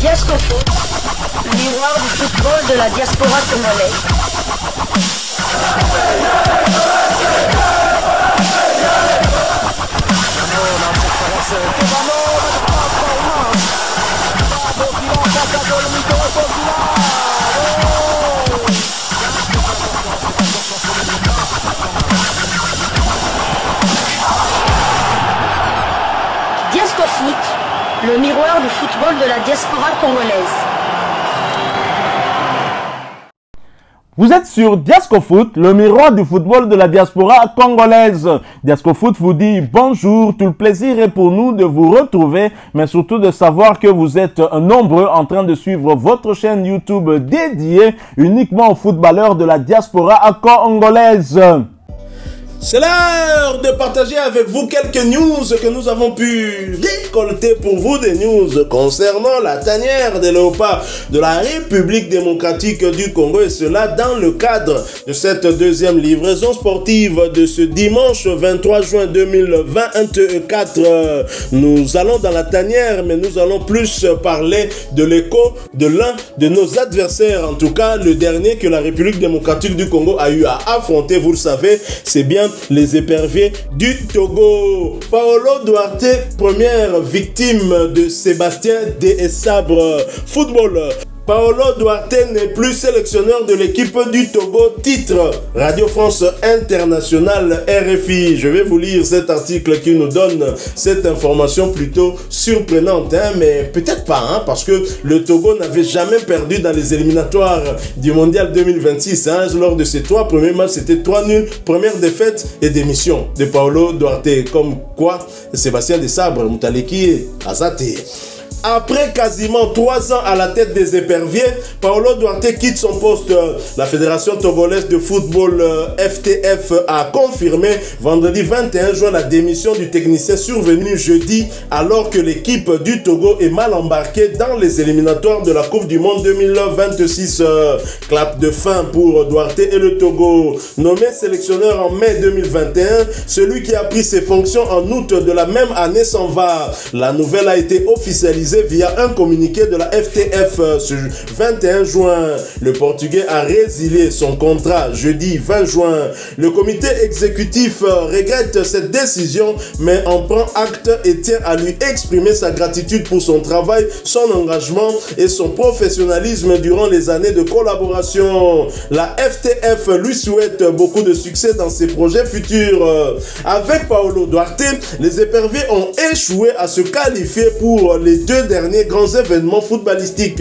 Diasco Foot, le miroir du football de la diaspora congolaise. Diasco Foot, le miroir du football de la diaspora congolaise. Vous êtes sur Diasco Foot, le miroir du football de la diaspora congolaise. Diasco Foot vous dit bonjour, tout le plaisir est pour nous de vous retrouver, mais surtout de savoir que vous êtes nombreux en train de suivre votre chaîne YouTube dédiée uniquement aux footballeurs de la diaspora congolaise. C'est l'heure de partager avec vous quelques news que nous avons pu récolter pour vous, des news concernant la tanière des léopards de la République démocratique du Congo, et cela dans le cadre de cette deuxième livraison sportive de ce dimanche 23 juin 2024. Nous allons dans la tanière, mais nous allons plus parler de l'écho de l'un de nos adversaires, en tout cas le dernier que la République démocratique du Congo a eu à affronter. Vous le savez, c'est bien les éperviers du Togo. Paolo Duarte, première victime de Sébastien Desabre. Football. Paolo Duarte n'est plus sélectionneur de l'équipe du Togo. Titre Radio France Internationale RFI. Je vais vous lire cet article qui nous donne cette information plutôt surprenante, mais peut-être pas, parce que le Togo n'avait jamais perdu dans les éliminatoires du Mondial 2026. Lors de ses 3 premiers matchs, c'était 3 nuls, première défaite et démission de Paolo Duarte. Comme quoi, Sébastien Desabre, Moutaleki, Azate. Après quasiment 3 ans à la tête des éperviers, Paolo Duarte quitte son poste. La Fédération togolaise de football FTF a confirmé vendredi 21 juin la démission du technicien survenu jeudi, alors que l'équipe du Togo est mal embarquée dans les éliminatoires de la Coupe du Monde 2026. Clap de fin pour Duarte et le Togo. Nommé sélectionneur en mai 2021, celui qui a pris ses fonctions en août de la même année s'en va. La nouvelle a été officialisée via un communiqué de la FTF ce 21 juin. Le Portugais a résilié son contrat jeudi 20 juin. Le comité exécutif regrette cette décision, mais en prend acte et tient à lui exprimer sa gratitude pour son travail, son engagement et son professionnalisme durant les années de collaboration. La FTF lui souhaite beaucoup de succès dans ses projets futurs. Avec Paolo Duarte, les éperviers ont échoué à se qualifier pour les 2 derniers grands événements footballistiques.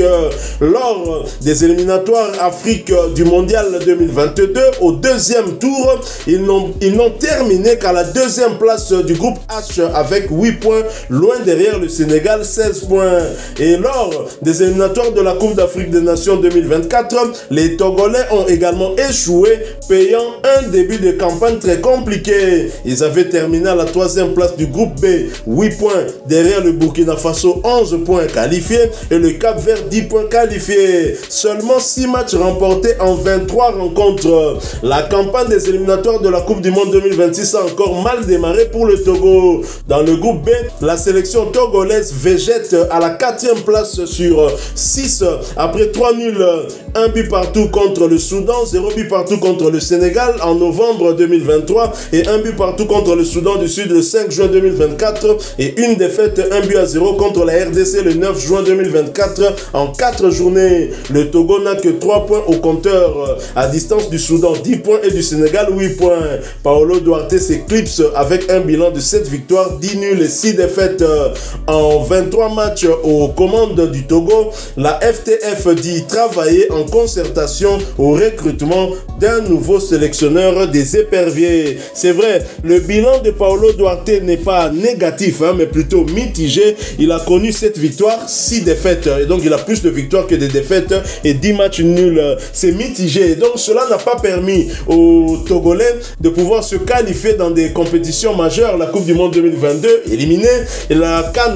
Lors des éliminatoires Afrique du Mondial 2022, au 2e tour, ils n'ont terminé qu'à la 2e place du groupe H avec 8 points, loin derrière le Sénégal, 16 points. Et lors des éliminatoires de la Coupe d'Afrique des Nations 2024, les Togolais ont également échoué, payant un début de campagne très compliqué. Ils avaient terminé à la 3e place du groupe B, 8 points derrière le Burkina Faso, 11 points qualifiés, et le Cap-Vert 10 points qualifiés. Seulement 6 matchs remportés en 23 rencontres. La campagne des éliminatoires de la Coupe du Monde 2026 a encore mal démarré pour le Togo. Dans le groupe B, la sélection togolaise végète à la 4e place sur 6 après 3 nuls, 1 but partout contre le Soudan, 0 but partout contre le Sénégal en novembre 2023 et 1 but partout contre le Soudan du Sud le 5 juin 2024 et une défaite 1 but à 0 contre la RDC le 9 juin 2024 en 4 journées. Le Togo n'a que 3 points au compteur à distance du Soudan 10 points et du Sénégal 8 points. Paolo Duarte s'éclipse avec un bilan de 7 victoires, 10 nuls et 6 défaites en 23 matchs aux commandes du Togo. La FTF dit travailler en concertation au recrutement d'un nouveau sélectionneur des éperviers. C'est vrai, le bilan de Paolo Duarte n'est pas négatif, mais plutôt mitigé. Il a connu 7 victoires, 6 défaites. Et donc, il a plus de victoires que de défaites et 10 matchs nuls. C'est mitigé. Et donc, cela n'a pas permis aux Togolais de pouvoir se qualifier dans des compétitions majeures. La Coupe du Monde 2022, éliminée. Et la CAN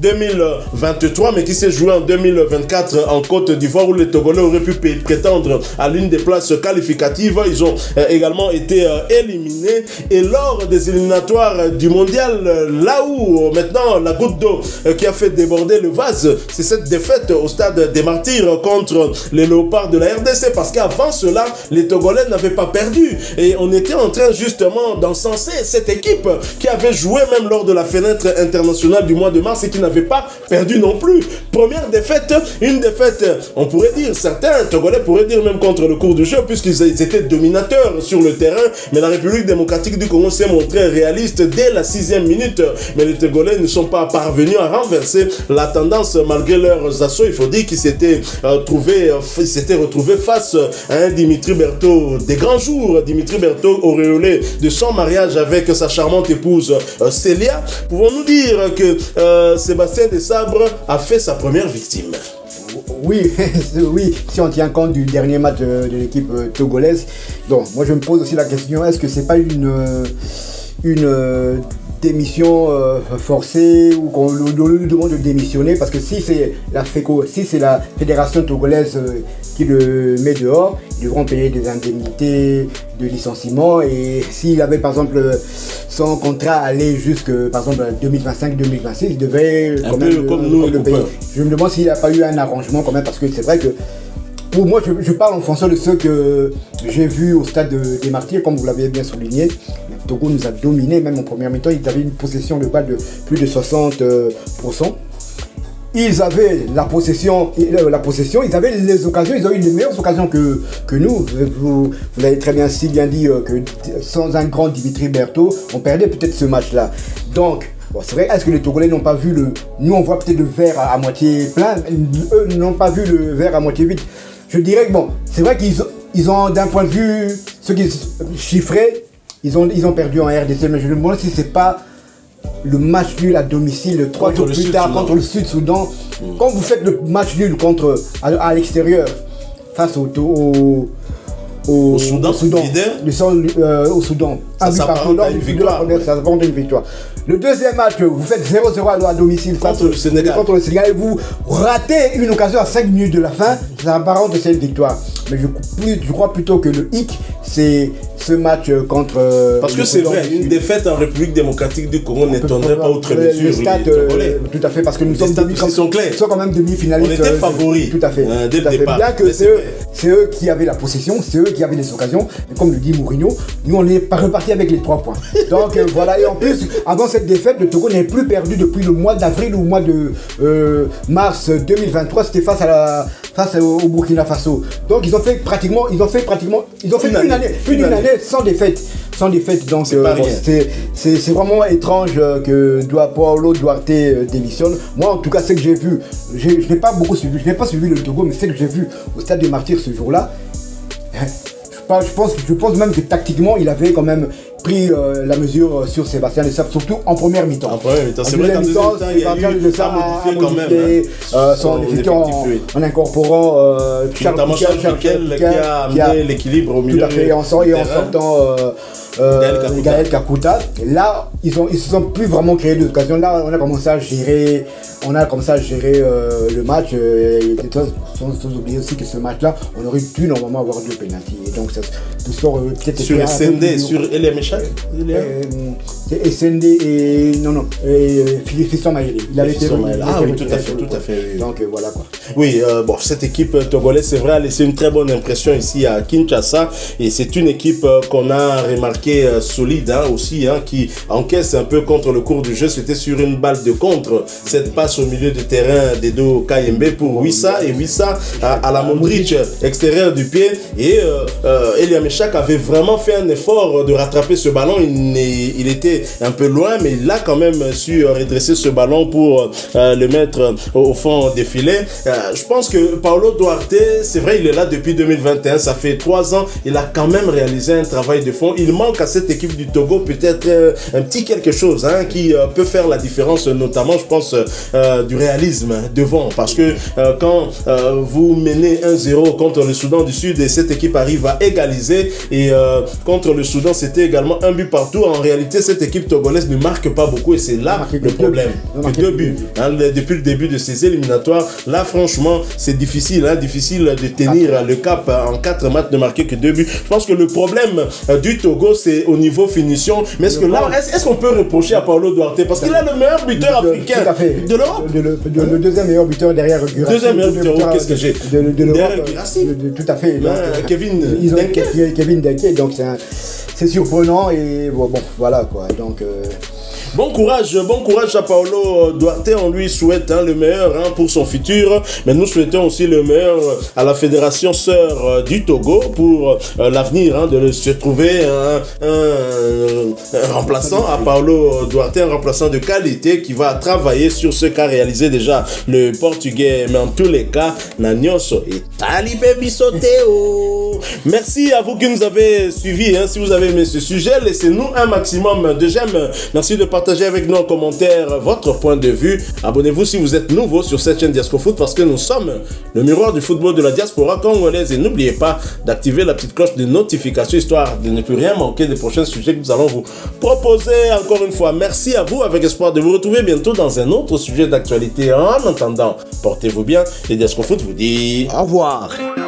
2023, mais qui s'est jouée en 2024 en Côte d'Ivoire, où les Togolais auraient pu prétendre à l'une des places qualificatives qualificative. Ils ont également été éliminés. Et lors des éliminatoires du mondial, là où maintenant la goutte d'eau qui a fait déborder le vase, c'est cette défaite au stade des Martyrs contre les Léopards de la RDC. Parce qu'avant cela, les Togolais n'avaient pas perdu. Et on était en train justement d'encenser cette équipe qui avait joué même lors de la fenêtre internationale du mois de mars et qui n'avait pas perdu non plus. Première défaite, une défaite, on pourrait dire, certains Togolais pourraient dire même contre le cours du jeu, puisqu'ils étaient dominateurs sur le terrain, mais la République démocratique du Congo s'est montrée réaliste dès la 6e minute, mais les Togolais ne sont pas parvenus à renverser la tendance malgré leurs assauts. Il faut dire qu'ils s'étaient retrouvés face à un Dimitri Berthaud des grands jours. Dimitri Berthaud auréolé de son mariage avec sa charmante épouse Célia. Pouvons-nous dire que Sébastien Desabre a fait sa première victime? Oui, oui, si on tient compte du dernier match de l'équipe togolaise. Donc, moi je me pose aussi la question, est-ce que c'est pas une démission forcée ou qu'on lui demande de démissionner? Parce que si c'est la fédération togolaise qui le met dehors, ils devront payer des indemnités de licenciement. Et s'il avait par exemple son contrat aller jusque par exemple 2025-2026, il devait quand même comme nous le payer. Je me demande s'il n'y a pas eu un arrangement quand même, parce que c'est vrai que pour moi, je parle en fonction de ceux que j'ai vus au stade des Martyrs, comme vous l'avez bien souligné. Le Togo nous a dominé, même en première mi-temps, ils avaient une possession de balle de plus de 60%. Ils avaient la possession, ils avaient les occasions, ils ont eu les meilleures occasions que nous. Vous avez très bien si bien dit que sans un grand Dimitri Berthaud, on perdait peut-être ce match-là. Donc, bon, c'est vrai, est-ce que les Togolais n'ont pas vu le... Nous, on voit peut-être le verre à moitié plein, eux n'ont pas vu le verre à moitié vide. Je dirais que bon, c'est vrai qu'ils ont d'un point de vue, ceux qui chiffraient, ils ont perdu en RDC, mais je me demande si c'est pas le match nul à domicile 3 jours plus tard contre le Sud-Soudan. Quand vous faites le match nul à l'extérieur face au Soudan, au Soudan. Ça s'apparente à une victoire. Ça s'apparente à une victoire. Le deuxième match, vous faites 0-0 à domicile contre le Sénégal. Et vous ratez une occasion à 5 minutes de la fin, ça s'apparente à cette victoire. Mais je crois plutôt que le hic, c'est ce match contre... Parce que c'est vrai, une défaite en République démocratique du Congo n'étonnerait pas outre mesure. Tout à fait, parce que nous sommes quand même demi-finalistes. On était favoris. Tout à fait. Dès le départ. Bien que c'est eux qui avaient la possession, c'est eux qui avaient les occasions. Et comme le dit Mourinho, nous on est reparti avec les 3 points. Donc voilà, et en plus, avant cette défaite, le Togo n'avait plus perdu depuis le mois d'avril ou le mois de mars 2023. C'était face au Burkina Faso. Donc ils ont fait une année sans défaite. Donc c'est vraiment étrange que Paulo Duarte démissionne. Moi en tout cas, ce que j'ai vu, je n'ai pas beaucoup suivi, je n'ai pas suivi le Togo, mais ce que j'ai vu au stade des Martyrs ce jour-là, je pense même que tactiquement il avait quand même pris la mesure sur Sébastien Desabre, surtout en première mi-temps. En première mi-temps, c'est vrai qu'en deuxième mi-temps, il y a eu ça modifié quand même. Son effectif en incorporant notamment Charles Michel qui a amené l'équilibre au milieu. Tout à fait, en sortant Gaël Kakuta. Et là, ils se sont plus vraiment créés d'occasion. Là, on a commencé à gérer le match. Sans oublier aussi que ce match-là, on aurait dû normalement avoir 2 pénaltys. Et donc, le score peut-être sur SND, sur Elia Meshak. C'est SND et Fiston Mayele. Il avait été oui, tout à fait. Oui. Donc voilà quoi. Oui, cette équipe togolaise, c'est vrai, a laissé une très bonne impression ici à Kinshasa. Et c'est une équipe qu'on a remarqué solide aussi, qui encaisse un peu contre le cours du jeu. C'était sur une balle de contre. Cette passe au milieu de terrain d'Edo Kayembe pour Wissa. Et Wissa à la Modric, extérieur du pied. Et Elia Meshak avait vraiment fait un effort de rattraper ce ballon. Il était un peu loin, mais il a quand même su redresser ce ballon pour le mettre au fond des filets. Je pense que Paulo Duarte, c'est vrai, il est là depuis 2021, ça fait 3 ans, il a quand même réalisé un travail de fond. Il manque à cette équipe du Togo peut-être un petit quelque chose qui peut faire la différence, notamment je pense du réalisme devant, parce que quand vous menez 1-0 contre le Soudan du Sud et cette équipe arrive à égaliser, et contre le Soudan c'était également un but partout, en réalité cette équipe togolaise ne marque pas beaucoup et c'est là le problème. Que 2 buts. Hein, depuis le début de ces éliminatoires, là franchement c'est difficile, hein, difficile de tenir le cap en 4 matchs, de marquer que 2 buts. Je pense que le problème du Togo c'est au niveau finition. Mais est-ce que là, est-ce qu'on peut reprocher à Paulo Duarte parce qu'il a le meilleur buteur africain de l'Europe, le deuxième meilleur buteur derrière Guirassy. Deuxième meilleur buteur, qu'est-ce que j'ai derrière Guirassy. Tout à fait. Kevin Denke, donc c'est surprenant et bon, voilà quoi. Donc bon courage à Paulo Duarte, on lui souhaite le meilleur pour son futur, mais nous souhaitons aussi le meilleur à la fédération sœur du Togo pour l'avenir, de se trouver un remplaçant à Paulo Duarte, un remplaçant de qualité qui va travailler sur ce qu'a réalisé déjà le Portugais, mais en tous les cas, Nagnoso et Talibé Bissoteo. Merci à vous qui nous avez suivis, si vous avez aimé ce sujet, laissez-nous un maximum de j'aime, merci de partager avec nous en commentaire votre point de vue. Abonnez-vous si vous êtes nouveau sur cette chaîne Diascofoot parce que nous sommes le miroir du football de la diaspora congolaise et n'oubliez pas d'activer la petite cloche de notification histoire de ne plus rien manquer des prochains sujets que nous allons vous proposer. Encore une fois, merci à vous avec espoir de vous retrouver bientôt dans un autre sujet d'actualité. En attendant, portez-vous bien et Diascofoot vous dit au revoir.